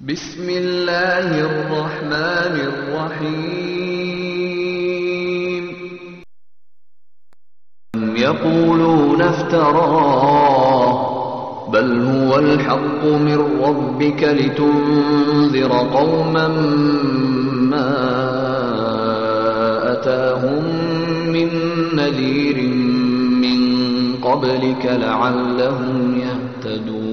بسم الله الرحمن الرحيم أم يقولون افتراه بل هو الحق من ربك لتنذر قوما ما أتاهم من نذير من قبلك لعلهم يهتدون